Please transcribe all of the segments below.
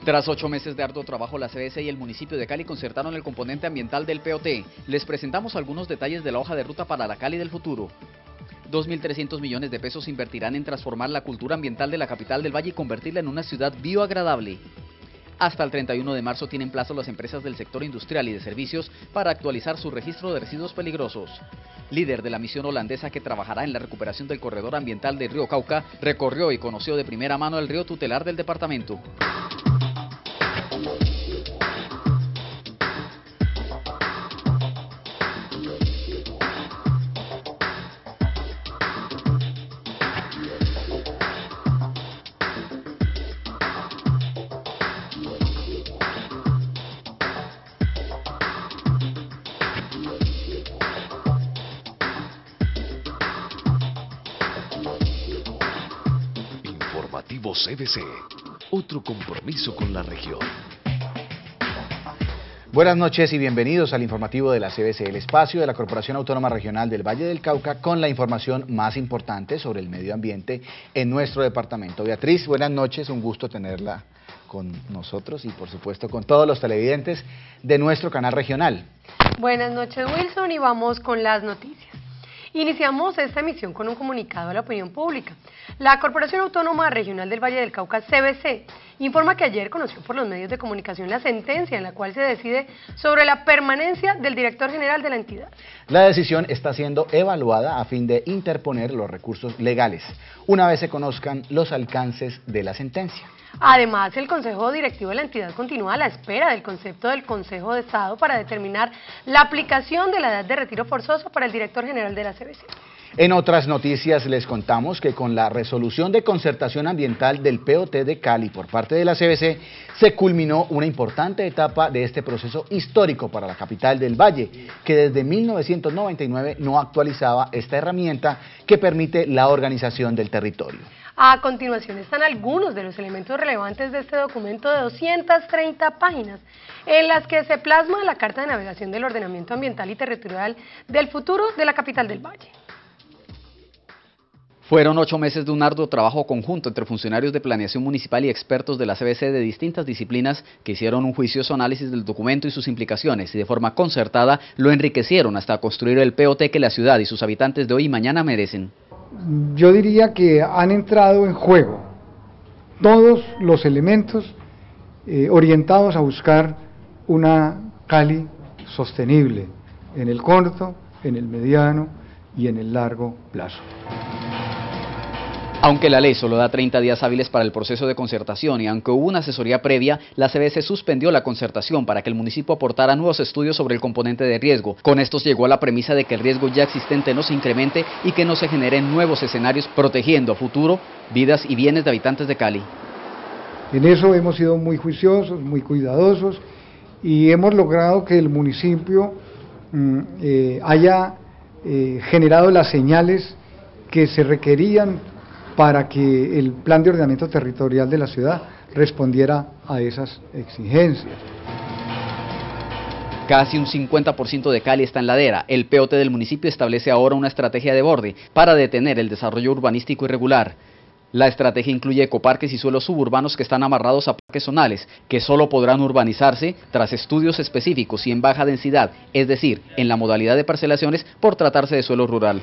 Tras 8 meses de arduo trabajo, la CBC y el municipio de Cali concertaron el componente ambiental del POT. Les presentamos algunos detalles de la hoja de ruta para la Cali del futuro. 2.300 millones de pesos se invertirán en transformar la cultura ambiental de la capital del Valle y convertirla en una ciudad bioagradable. Hasta el 31 de marzo tienen plazo las empresas del sector industrial y de servicios para actualizar su registro de residuos peligrosos. Líder de la misión holandesa que trabajará en la recuperación del corredor ambiental del río Cauca, recorrió y conoció de primera mano el río tutelar del departamento. Informativo CBC, otro compromiso con la región. Buenas noches y bienvenidos al informativo de la CBC, el espacio de la Corporación Autónoma Regional del Valle del Cauca con la información más importante sobre el medio ambiente en nuestro departamento. Beatriz, buenas noches, un gusto tenerla con nosotros y por supuesto con todos los televidentes de nuestro canal regional. Buenas noches, Wilson, y vamos con las noticias. Iniciamos esta emisión con un comunicado a la opinión pública. La Corporación Autónoma Regional del Valle del Cauca, CBC, informa que ayer conoció por los medios de comunicación la sentencia en la cual se decide sobre la permanencia del director general de la entidad. La decisión está siendo evaluada a fin de interponer los recursos legales, una vez se conozcan los alcances de la sentencia. Además, el Consejo Directivo de la entidad continúa a la espera del concepto del Consejo de Estado para determinar la aplicación de la edad de retiro forzoso para el director general de la CBC. En otras noticias les contamos que con la resolución de concertación ambiental del POT de Cali por parte de la CBC, se culminó una importante etapa de este proceso histórico para la capital del Valle, que desde 1999 no actualizaba esta herramienta que permite la organización del territorio. A continuación están algunos de los elementos relevantes de este documento de 230 páginas, en las que se plasma la Carta de Navegación del Ordenamiento Ambiental y Territorial del futuro de la capital del Valle. Fueron 8 meses de un arduo trabajo conjunto entre funcionarios de planeación municipal y expertos de la CBC de distintas disciplinas que hicieron un juicioso análisis del documento y sus implicaciones y de forma concertada lo enriquecieron hasta construir el POT que la ciudad y sus habitantes de hoy y mañana merecen. Yo diría que han entrado en juego todos los elementos orientados a buscar una Cali sostenible en el corto, en el mediano y en el largo plazo. Aunque la ley solo da 30 días hábiles para el proceso de concertación y aunque hubo una asesoría previa, la CBC suspendió la concertación para que el municipio aportara nuevos estudios sobre el componente de riesgo. Con estos llegó a la premisa de que el riesgo ya existente no se incremente y que no se generen nuevos escenarios, protegiendo a futuro vidas y bienes de habitantes de Cali. En eso hemos sido muy juiciosos, muy cuidadosos y hemos logrado que el municipio haya generado las señales que se requerían para que el plan de ordenamiento territorial de la ciudad respondiera a esas exigencias. Casi un 50% de Cali está en ladera. El POT del municipio establece ahora una estrategia de borde para detener el desarrollo urbanístico irregular. La estrategia incluye ecoparques y suelos suburbanos que están amarrados a parques zonales, que solo podrán urbanizarse tras estudios específicos y en baja densidad, es decir, en la modalidad de parcelaciones por tratarse de suelo rural.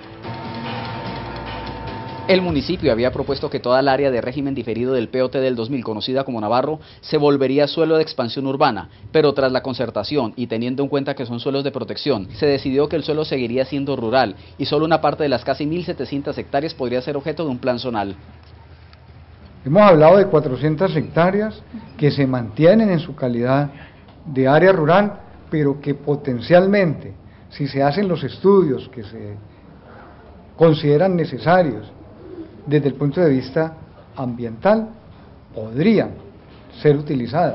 El municipio había propuesto que toda el área de régimen diferido del POT del 2000, conocida como Navarro, se volvería suelo de expansión urbana, pero tras la concertación y teniendo en cuenta que son suelos de protección, se decidió que el suelo seguiría siendo rural y solo una parte de las casi 1.700 hectáreas podría ser objeto de un plan zonal. Hemos hablado de 400 hectáreas que se mantienen en su calidad de área rural, pero que potencialmente, si se hacen los estudios que se consideran necesarios, desde el punto de vista ambiental, podrían ser utilizadas.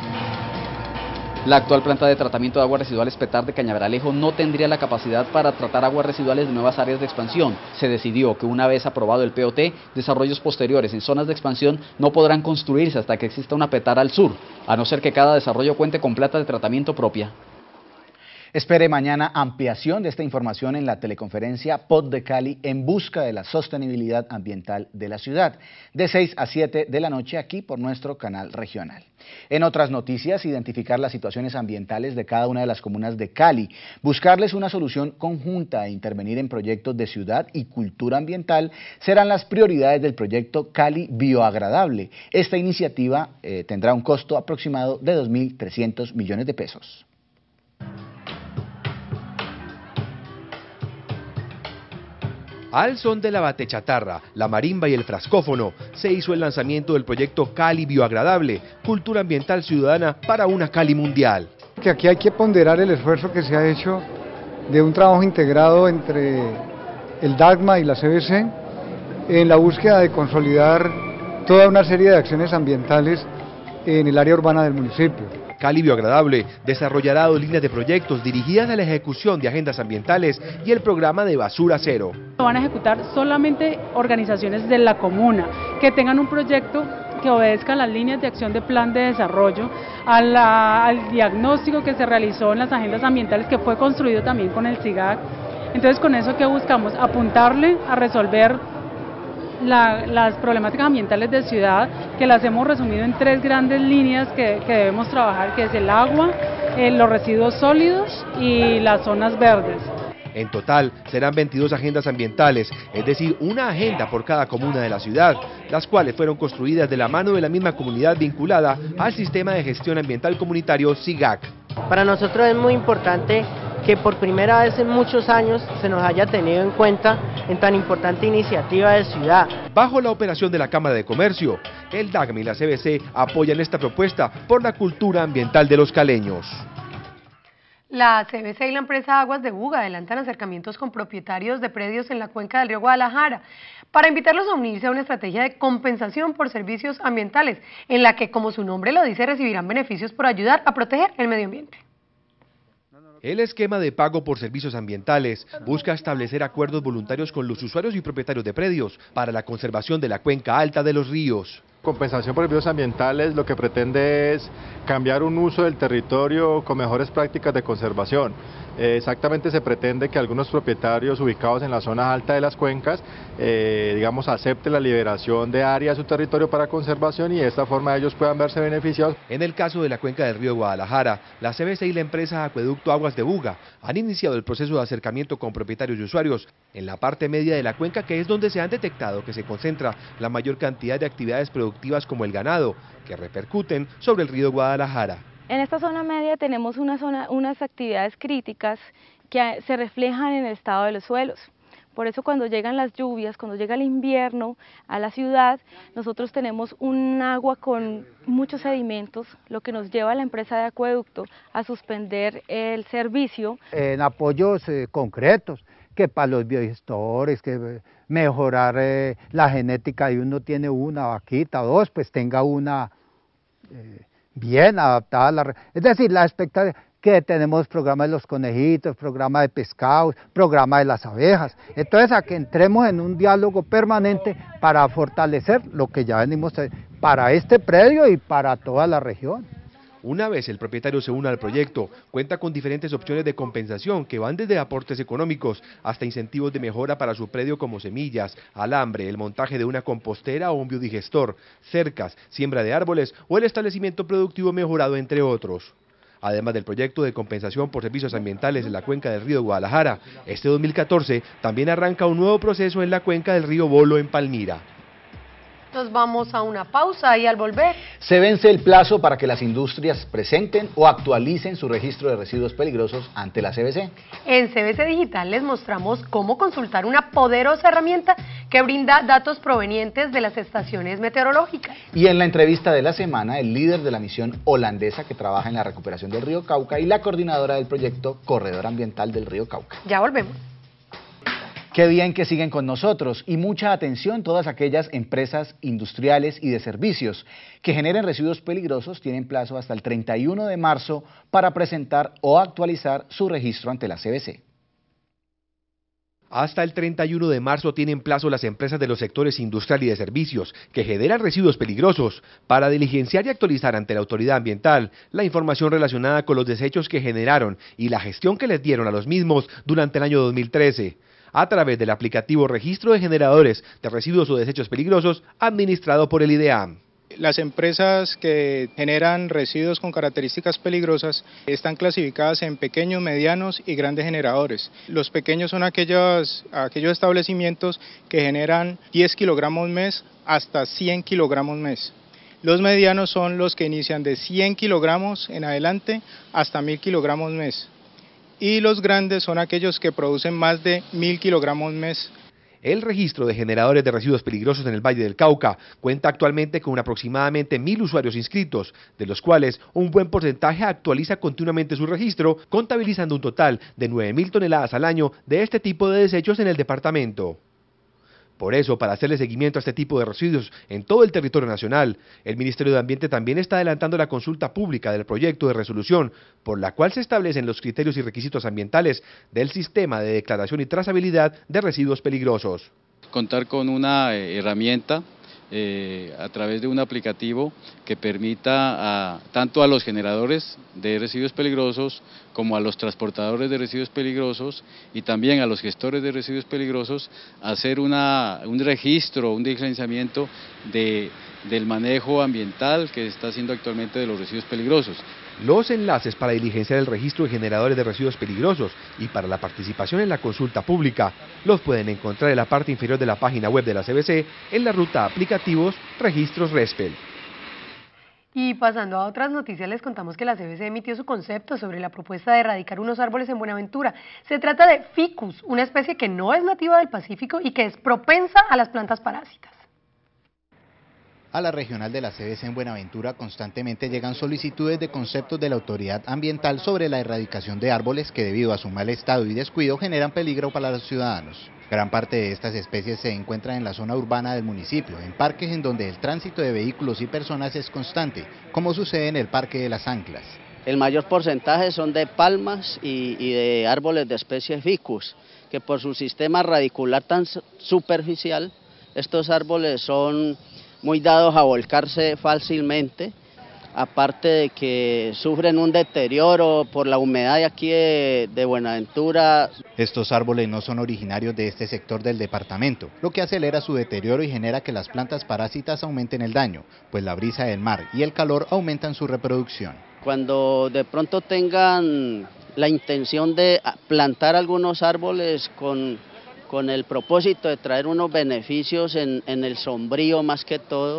La actual planta de tratamiento de aguas residuales Petar de Cañaveralejo no tendría la capacidad para tratar aguas residuales de nuevas áreas de expansión. Se decidió que una vez aprobado el POT, desarrollos posteriores en zonas de expansión no podrán construirse hasta que exista una Petar al sur, a no ser que cada desarrollo cuente con planta de tratamiento propia. Espere mañana ampliación de esta información en la teleconferencia POT de Cali en busca de la sostenibilidad ambiental de la ciudad, de 6 a 7 de la noche aquí por nuestro canal regional. En otras noticias, identificar las situaciones ambientales de cada una de las comunas de Cali, buscarles una solución conjunta e intervenir en proyectos de ciudad y cultura ambiental serán las prioridades del proyecto Cali Bioagradable. Esta iniciativa tendrá un costo aproximado de 2.300 millones de pesos. Al son de la batechatarra, la marimba y el frascófono, se hizo el lanzamiento del proyecto Cali Bioagradable, cultura ambiental ciudadana para una Cali mundial. Que aquí hay que ponderar el esfuerzo que se ha hecho de un trabajo integrado entre el DACMA y la CBC en la búsqueda de consolidar toda una serie de acciones ambientales en el área urbana del municipio. Cali Bioagradable desarrollará 2 líneas de proyectos dirigidas a la ejecución de agendas ambientales y el programa de basura cero. Van a ejecutar solamente organizaciones de la comuna que tengan un proyecto que obedezca las líneas de acción de plan de desarrollo, al diagnóstico que se realizó en las agendas ambientales que fue construido también con el SIGAC. Entonces con eso que buscamos apuntarle a resolver las problemáticas ambientales de ciudad, que las hemos resumido en 3 grandes líneas que debemos trabajar, que es el agua, los residuos sólidos y las zonas verdes. En total serán 22 agendas ambientales, es decir, una agenda por cada comuna de la ciudad, las cuales fueron construidas de la mano de la misma comunidad vinculada al Sistema de Gestión Ambiental Comunitario SIGAC. Para nosotros es muy importante que por primera vez en muchos años se nos haya tenido en cuenta en tan importante iniciativa de ciudad. Bajo la operación de la Cámara de Comercio, el DACMA y la CBC apoyan esta propuesta por la cultura ambiental de los caleños. La CBC y la empresa Aguas de Buga adelantan acercamientos con propietarios de predios en la cuenca del río Guadalajara para invitarlos a unirse a una estrategia de compensación por servicios ambientales, en la que, como su nombre lo dice, recibirán beneficios por ayudar a proteger el medio ambiente. El esquema de pago por servicios ambientales busca establecer acuerdos voluntarios con los usuarios y propietarios de predios para la conservación de la cuenca alta de los ríos. Compensación por servicios ambientales lo que pretende es cambiar un uso del territorio con mejores prácticas de conservación. Exactamente se pretende que algunos propietarios ubicados en las zonas altas de las cuencas, digamos, acepten la liberación de área de su territorio para conservación y de esta forma ellos puedan verse beneficiados. En el caso de la cuenca del río Guadalajara, la CBC y la empresa Acueducto Aguas de Buga han iniciado el proceso de acercamiento con propietarios y usuarios en la parte media de la cuenca, que es donde se han detectado que se concentra la mayor cantidad de actividades productivas como el ganado, que repercuten sobre el río Guadalajara. En esta zona media tenemos unas actividades críticas que se reflejan en el estado de los suelos. Por eso cuando llegan las lluvias, cuando llega el invierno a la ciudad, nosotros tenemos un agua con muchos sedimentos, lo que nos lleva a la empresa de acueducto a suspender el servicio. En apoyos concretos, que para los biodigestores, que mejorar la genética de uno tiene una vaquita, 2, pues tenga una bien adaptada a la... Es decir, la expectativa que tenemos programas de los conejitos, programa de pescados, programa de las abejas. Entonces, a que entremos en un diálogo permanente para fortalecer lo que ya venimos para este predio y para toda la región. Una vez el propietario se una al proyecto, cuenta con diferentes opciones de compensación que van desde aportes económicos hasta incentivos de mejora para su predio como semillas, alambre, el montaje de una compostera o un biodigestor, cercas, siembra de árboles o el establecimiento productivo mejorado, entre otros. Además del proyecto de compensación por servicios ambientales en la cuenca del río Guadalajara, este 2014 también arranca un nuevo proceso en la cuenca del río Bolo en Palmira. Nos vamos a una pausa y al volver... Se vence el plazo para que las industrias presenten o actualicen su registro de residuos peligrosos ante la CBC. En CBC Digital les mostramos cómo consultar una poderosa herramienta que brinda datos provenientes de las estaciones meteorológicas. Y en la entrevista de la semana, el líder de la misión holandesa que trabaja en la recuperación del río Cauca y la coordinadora del proyecto Corredor Ambiental del río Cauca. Ya volvemos. Qué bien que siguen con nosotros y mucha atención todas aquellas empresas industriales y de servicios que generen residuos peligrosos tienen plazo hasta el 31 de marzo para presentar o actualizar su registro ante la CBC. Hasta el 31 de marzo tienen plazo las empresas de los sectores industrial y de servicios que generan residuos peligrosos para diligenciar y actualizar ante la autoridad ambiental la información relacionada con los desechos que generaron y la gestión que les dieron a los mismos durante el año 2013, a través del aplicativo Registro de Generadores de Residuos o Desechos Peligrosos administrado por el IDEAM. Las empresas que generan residuos con características peligrosas están clasificadas en pequeños, medianos y grandes generadores. Los pequeños son aquellos establecimientos que generan 10 kilogramos mes hasta 100 kilogramos mes. Los medianos son los que inician de 100 kilogramos en adelante hasta 1000 kilogramos mes. Y los grandes son aquellos que producen más de 1000 kilogramos mes. El registro de generadores de residuos peligrosos en el Valle del Cauca cuenta actualmente con aproximadamente 1000 usuarios inscritos, de los cuales un buen porcentaje actualiza continuamente su registro, contabilizando un total de 9000 toneladas al año de este tipo de desechos en el departamento. Por eso, para hacerle seguimiento a este tipo de residuos en todo el territorio nacional, el Ministerio de Ambiente también está adelantando la consulta pública del proyecto de resolución, por la cual se establecen los criterios y requisitos ambientales del sistema de declaración y trazabilidad de residuos peligrosos. Contar con una herramienta a través de un aplicativo que permita tanto a los generadores de residuos peligrosos como a los transportadores de residuos peligrosos y también a los gestores de residuos peligrosos hacer un registro, un diligenciamiento del manejo ambiental que está haciendo actualmente de los residuos peligrosos. Los enlaces para diligenciar el registro de generadores de residuos peligrosos y para la participación en la consulta pública los pueden encontrar en la parte inferior de la página web de la CBC en la ruta Aplicativos Registros RESPEL. Y pasando a otras noticias, les contamos que la CBC emitió su concepto sobre la propuesta de erradicar unos árboles en Buenaventura. Se trata de ficus, una especie que no es nativa del Pacífico y que es propensa a las plantas parásitas. A la regional de la CBC en Buenaventura constantemente llegan solicitudes de conceptos de la autoridad ambiental sobre la erradicación de árboles que debido a su mal estado y descuido generan peligro para los ciudadanos. Gran parte de estas especies se encuentran en la zona urbana del municipio, en parques en donde el tránsito de vehículos y personas es constante, como sucede en el Parque de las Anclas. El mayor porcentaje son de palmas y de árboles de especie ficus, que por su sistema radicular tan superficial, estos árboles son muy dados a volcarse fácilmente, aparte de que sufren un deterioro por la humedad de aquí de Buenaventura. Estos árboles no son originarios de este sector del departamento, lo que acelera su deterioro y genera que las plantas parásitas aumenten el daño, pues la brisa del mar y el calor aumentan su reproducción. Cuando de pronto tengan la intención de plantar algunos árboles con el propósito de traer unos beneficios en el sombrío más que todo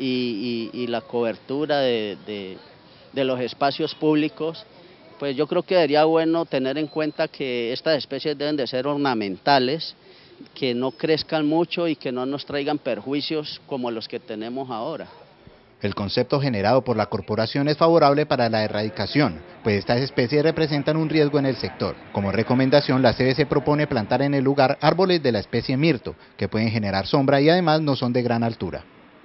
y la cobertura de los espacios públicos, pues yo creo que sería bueno tener en cuenta que estas especies deben de ser ornamentales, que no crezcan mucho y que no nos traigan perjuicios como los que tenemos ahora. El concepto generado por la corporación es favorable para la erradicación, pues estas especies representan un riesgo en el sector. Como recomendación, la CBC propone plantar en el lugar árboles de la especie mirto, que pueden generar sombra y además no son de gran altura.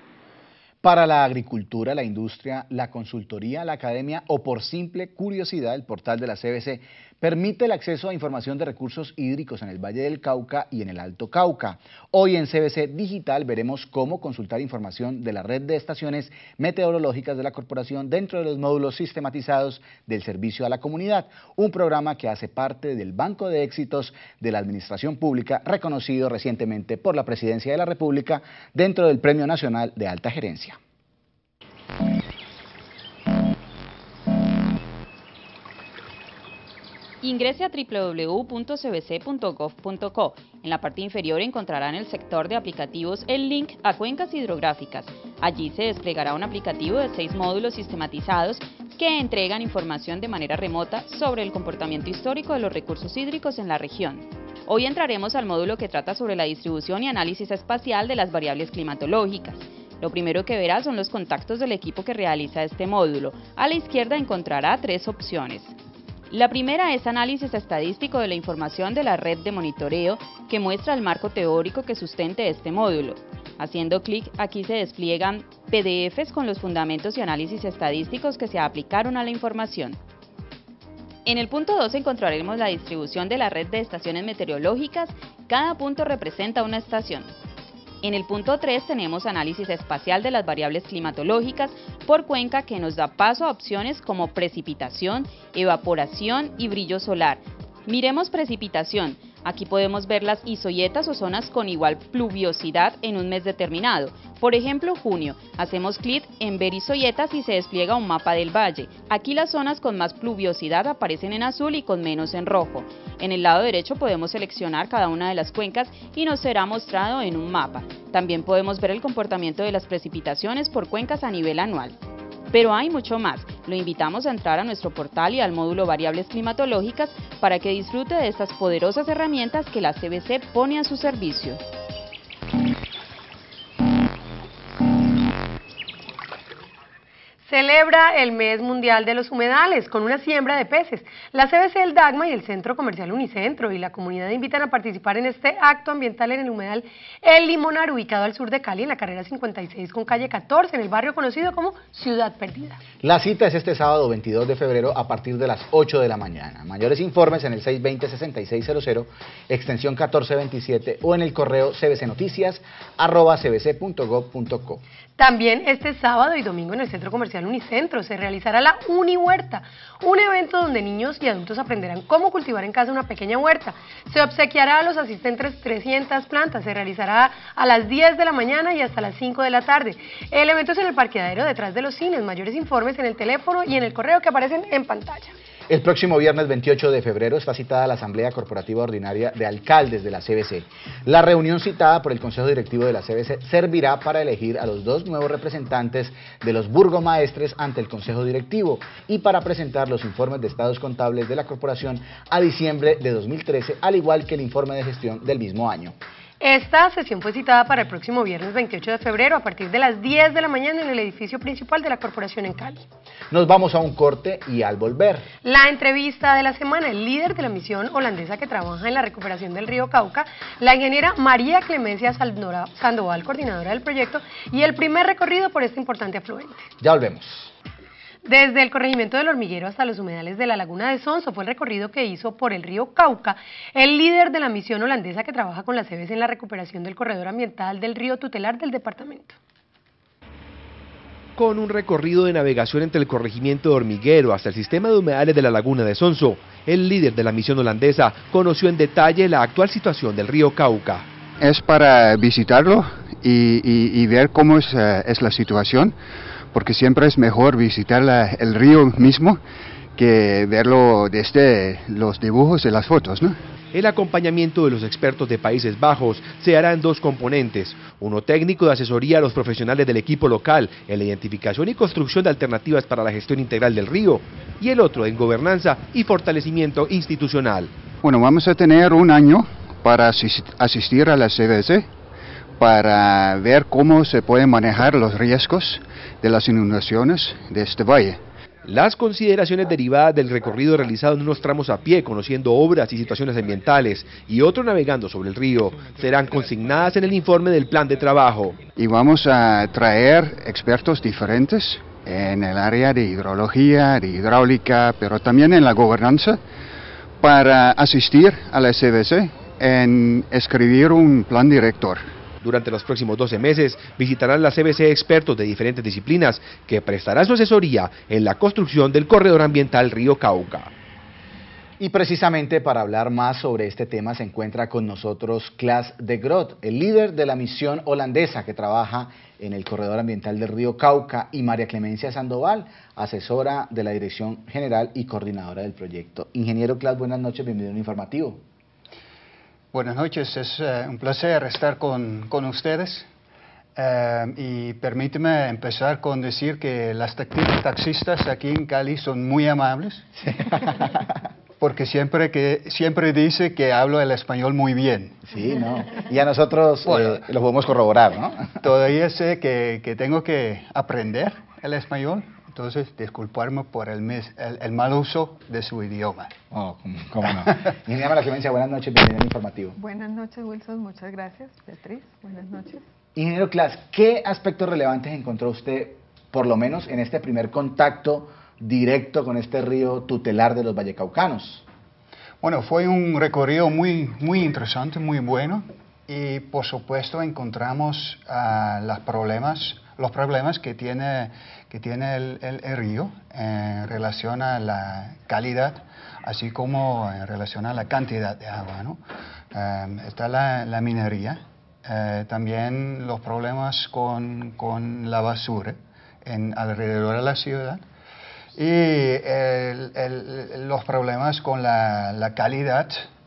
Para la agricultura, la industria, la consultoría, la academia o por simple curiosidad, el portal de la CBC permite el acceso a información de recursos hídricos en el Valle del Cauca y en el Alto Cauca. Hoy en CBC Digital veremos cómo consultar información de la red de estaciones meteorológicas de la corporación dentro de los módulos sistematizados del servicio a la comunidad, un programa que hace parte del Banco de Éxitos de la Administración Pública, reconocido recientemente por la Presidencia de la República dentro del Premio Nacional de Alta Gerencia. Ingrese a www.cbc.gov.co. En la parte inferior encontrará en el sector de aplicativos el link a cuencas hidrográficas. Allí se desplegará un aplicativo de 6 módulos sistematizados que entregan información de manera remota sobre el comportamiento histórico de los recursos hídricos en la región. Hoy entraremos al módulo que trata sobre la distribución y análisis espacial de las variables climatológicas. Lo primero que verá son los contactos del equipo que realiza este módulo. A la izquierda encontrará 3 opciones. La primera es análisis estadístico de la información de la red de monitoreo que muestra el marco teórico que sustente este módulo. Haciendo clic aquí se despliegan PDFs con los fundamentos y análisis estadísticos que se aplicaron a la información. En el punto 2 encontraremos la distribución de la red de estaciones meteorológicas Cada punto representa una estación. En el punto 3 tenemos análisis espacial de las variables climatológicas por cuenca que nos da paso a opciones como precipitación, evaporación y brillo solar. Miremos precipitación. Aquí podemos ver las isoyetas o zonas con igual pluviosidad en un mes determinado. Por ejemplo, junio. Hacemos clic en ver isoyetas y se despliega un mapa del valle. Aquí las zonas con más pluviosidad aparecen en azul y con menos en rojo. En el lado derecho podemos seleccionar cada una de las cuencas y nos será mostrado en un mapa. También podemos ver el comportamiento de las precipitaciones por cuencas a nivel anual. Pero hay mucho más. Lo invitamos a entrar a nuestro portal y al módulo Variables Climatológicas para que disfrute de estas poderosas herramientas que la CBC pone a su servicio. Celebra el Mes Mundial de los Humedales con una siembra de peces. La CBC, el DAGMA y el Centro Comercial Unicentro y la comunidad invitan a participar en este acto ambiental en el humedal El Limonar, ubicado al sur de Cali, en la carrera 56 con calle 14, en el barrio conocido como Ciudad Perdida. La cita es este sábado 22 de febrero a partir de las 8 de la mañana. Mayores informes en el 620-6600, extensión 1427 o en el correo cbcnoticias@cbc.gov.co. También este sábado y domingo en el Centro Comercial Unicentro se realizará la Unihuerta, un evento donde niños y adultos aprenderán cómo cultivar en casa una pequeña huerta. Se obsequiará a los asistentes 300 plantas, se realizará a las 10 de la mañana y hasta las 5 de la tarde. El evento es en el parqueadero detrás de los cines. Mayores informes en el teléfono y en el correo que aparecen en pantalla. El próximo viernes 28 de febrero está citada la Asamblea Corporativa Ordinaria de Alcaldes de la CBC. La reunión citada por el Consejo Directivo de la CBC servirá para elegir a los 2 nuevos representantes de los burgomaestres ante el Consejo Directivo y para presentar los informes de estados contables de la corporación a diciembre de 2013, al igual que el informe de gestión del mismo año. Esta sesión fue citada para el próximo viernes 28 de febrero a partir de las 10 de la mañana en el edificio principal de la corporación en Cali. Nos vamos a un corte y al volver, la entrevista de la semana, el líder de la misión holandesa que trabaja en la recuperación del río Cauca, la ingeniera María Clemencia Sandoval, coordinadora del proyecto, y el primer recorrido por este importante afluente. Ya volvemos. Desde el corregimiento del Hormiguero hasta los humedales de la Laguna de Sonso fue el recorrido que hizo por el río Cauca el líder de la misión holandesa que trabaja con la CBC en la recuperación del corredor ambiental del río tutelar del departamento. Con un recorrido de navegación entre el corregimiento de Hormiguero hasta el sistema de humedales de la Laguna de Sonso, el líder de la misión holandesa conoció en detalle la actual situación del río Cauca. Es para visitarlo y ver cómo es la situación, porque siempre es mejor visitar el río mismo que verlo desde los dibujos de las fotos, ¿no? El acompañamiento de los expertos de Países Bajos se hará en 2 componentes, uno técnico de asesoría a los profesionales del equipo local en la identificación y construcción de alternativas para la gestión integral del río, y el otro en gobernanza y fortalecimiento institucional. Bueno, vamos a tener un año para asistir a la CBC, para ver cómo se pueden manejar los riesgos de las inundaciones de este valle. Las consideraciones derivadas del recorrido realizado en unos tramos a pie, conociendo obras y situaciones ambientales, y otro navegando sobre el río, serán consignadas en el informe del plan de trabajo. Y vamos a traer expertos diferentes en el área de hidrología, de hidráulica, pero también en la gobernanza, para asistir a la CBC en escribir un plan director. Durante los próximos 12 meses visitarán la CBC expertos de diferentes disciplinas que prestarán su asesoría en la construcción del corredor ambiental Río Cauca. Y precisamente para hablar más sobre este tema se encuentra con nosotros Klaas de Groot, el líder de la misión holandesa que trabaja en el corredor ambiental del Río Cauca, y María Clemencia Sandoval, asesora de la Dirección General y coordinadora del proyecto. Ingeniero Klaas, buenas noches, bienvenido a un informativo. Buenas noches, es un placer estar con ustedes y permíteme empezar con decir que las taxistas aquí en Cali son muy amables, porque siempre dice que hablo el español muy bien. Sí, ¿no? Y a nosotros lo podemos corroborar, ¿no? Todavía sé que tengo que aprender el español. Entonces, disculparme por el mal uso de su idioma. Oh, ¿cómo no? Ingeniera María Clemencia, buenas noches, bienvenido al informativo. Buenas noches, Wilson, muchas gracias. Beatriz, buenas noches. Ingeniero Klaas, ¿qué aspectos relevantes encontró usted, por lo menos en este primer contacto directo con este río tutelar de los vallecaucanos? Bueno, fue un recorrido muy interesante, muy bueno, y por supuesto encontramos los problemas que tiene el río en relación a la calidad, así como en relación a la cantidad de agua, ¿no? Está la minería, también los problemas con la basura alrededor de la ciudad, y los problemas con la calidad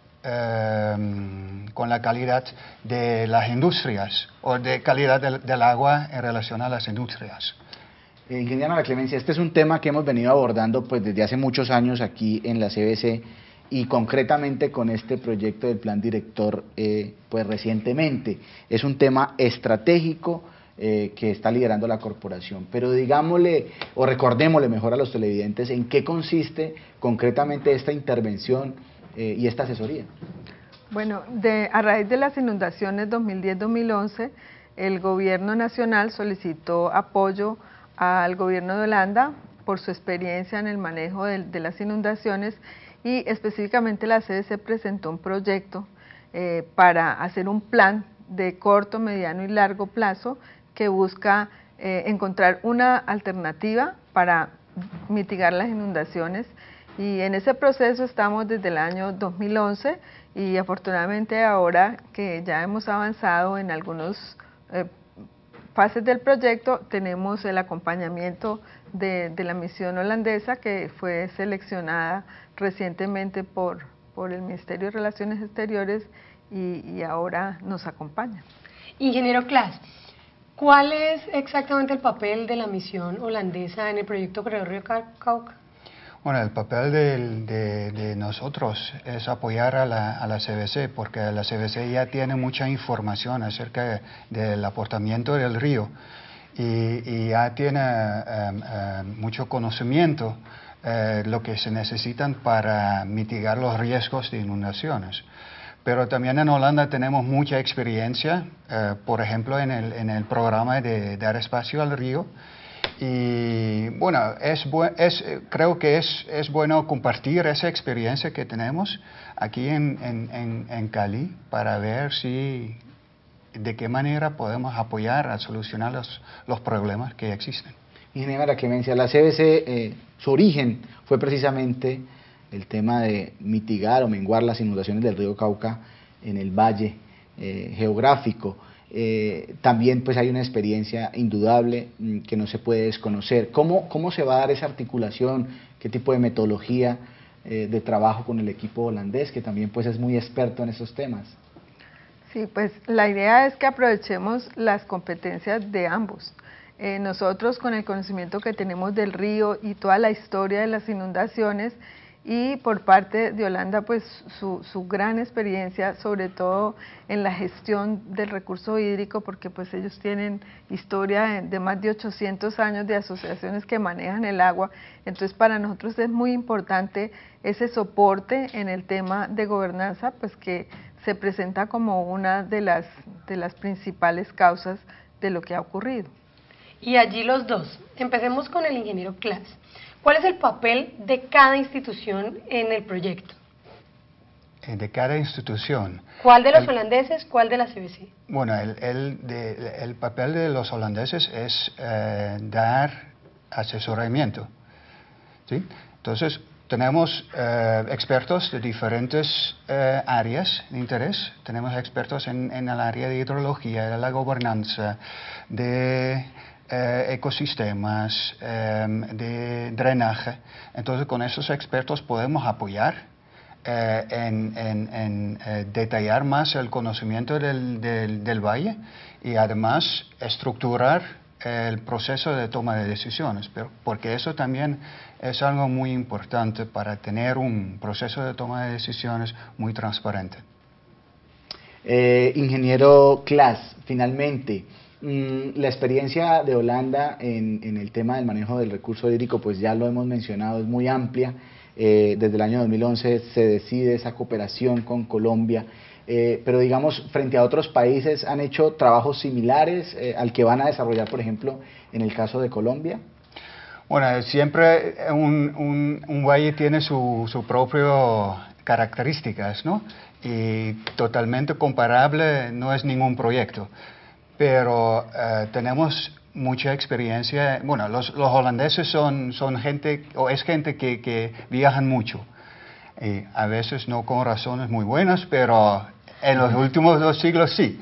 de las industrias, o de calidad del agua en relación a las industrias. Ingeniera María Clemencia, este es un tema que hemos venido abordando pues desde hace muchos años aquí en la CBC, y concretamente con este proyecto del plan director pues recientemente. Es un tema estratégico que está liderando la corporación, pero digámosle o recordémosle mejor a los televidentes en qué consiste concretamente esta intervención y esta asesoría. Bueno, a raíz de las inundaciones 2010-2011, el gobierno nacional solicitó apoyo al gobierno de Holanda por su experiencia en el manejo de las inundaciones, y específicamente la CBC presentó un proyecto para hacer un plan de corto, mediano y largo plazo que busca encontrar una alternativa para mitigar las inundaciones, y en ese proceso estamos desde el año 2011, y afortunadamente ahora que ya hemos avanzado en algunas fases del proyecto, tenemos el acompañamiento de la misión holandesa, que fue seleccionada recientemente por el Ministerio de Relaciones Exteriores, y ahora nos acompaña. Ingeniero Klaas, ¿cuál es exactamente el papel de la misión holandesa en el proyecto Corredor Río Cauca? Bueno, el papel de nosotros es apoyar a la CBC, porque la CBC ya tiene mucha información acerca del aportamiento del río, y ya tiene mucho conocimiento lo que se necesitan para mitigar los riesgos de inundaciones. Pero también en Holanda tenemos mucha experiencia, por ejemplo en el programa de dar espacio al río, y bueno, creo que es bueno compartir esa experiencia que tenemos aquí en Cali, para ver de qué manera podemos apoyar a solucionar los problemas que existen. Ingeniera María Clemencia, la CBC, su origen fue precisamente el tema de mitigar o menguar las inundaciones del río Cauca en el valle geográfico. También pues hay una experiencia indudable que no se puede desconocer. ¿Cómo se va a dar esa articulación? ¿Qué tipo de metodología de trabajo con el equipo holandés, que también pues es muy experto en esos temas? Sí, pues la idea es que aprovechemos las competencias de ambos. Nosotros, con el conocimiento que tenemos del río y toda la historia de las inundaciones, y por parte de Holanda pues su gran experiencia, sobre todo en la gestión del recurso hídrico, porque pues ellos tienen historia de más de 800 años de asociaciones que manejan el agua. Entonces para nosotros es muy importante ese soporte en el tema de gobernanza, pues que se presenta como una de las principales causas de lo que ha ocurrido. Y allí los dos, empecemos con el ingeniero Klaas. ¿Cuál es el papel de cada institución en el proyecto? De cada institución. ¿Cuál de los holandeses, cuál de la CBC? Bueno, el papel de los holandeses es dar asesoramiento, ¿sí? Entonces, tenemos expertos de diferentes áreas de interés. Tenemos expertos en el área de hidrología, de la gobernanza, de ecosistemas, de drenaje. Entonces con esos expertos podemos apoyar en detallar más el conocimiento del valle, y además estructurar el proceso de toma de decisiones, porque eso también es algo muy importante para tener un proceso de toma de decisiones muy transparente. Ingeniero Klaas, finalmente, la experiencia de Holanda en el tema del manejo del recurso hídrico, pues ya lo hemos mencionado, es muy amplia. Desde el año 2011 se decide esa cooperación con Colombia, pero digamos, frente a otros países, ¿han hecho trabajos similares al que van a desarrollar, por ejemplo, en el caso de Colombia? Bueno, siempre un valle tiene su propio características, ¿no? Y totalmente comparable no es ningún proyecto, pero tenemos mucha experiencia. Bueno, los holandeses son gente, o es gente que viajan mucho, y a veces no con razones muy buenas, pero en los últimos 2 siglos sí.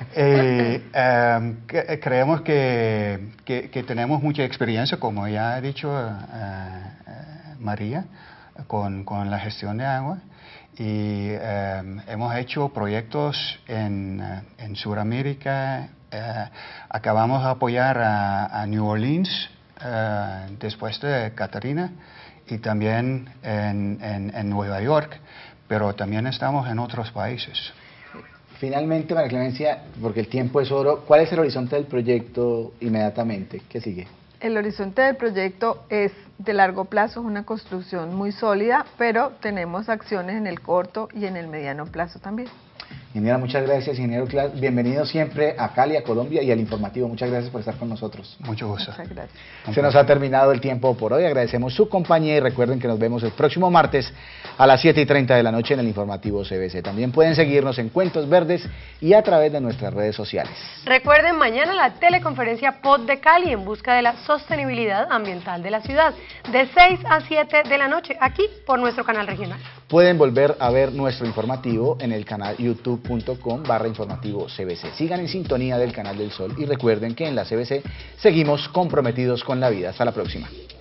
Creemos que tenemos mucha experiencia, como ya ha dicho María, con la gestión de agua, y hemos hecho proyectos en Sudamérica. Acabamos de apoyar a New Orleans después de Katrina, y también en Nueva York, pero también estamos en otros países. Finalmente, María Clemencia, porque el tiempo es oro, ¿cuál es el horizonte del proyecto inmediatamente? ¿Qué sigue? El horizonte del proyecto es de largo plazo, es una construcción muy sólida, pero tenemos acciones en el corto y en el mediano plazo también. Ingeniera, muchas gracias. Ingeniero Clas, bienvenido siempre a Cali, a Colombia y al informativo. Muchas gracias por estar con nosotros. Mucho gusto. Muchas gracias. Se nos ha terminado el tiempo por hoy. Agradecemos su compañía y recuerden que nos vemos el próximo martes a las 7:30 de la noche en el informativo CBC. También pueden seguirnos en Cuentos Verdes y a través de nuestras redes sociales. Recuerden mañana la teleconferencia POD de Cali en busca de la sostenibilidad ambiental de la ciudad, de 6 a 7 de la noche, aquí por nuestro canal regional. Pueden volver a ver nuestro informativo en el canal youtube.com/informativo CBC. Sigan en sintonía del canal del Sol y recuerden que en la CBC seguimos comprometidos con la vida. Hasta la próxima.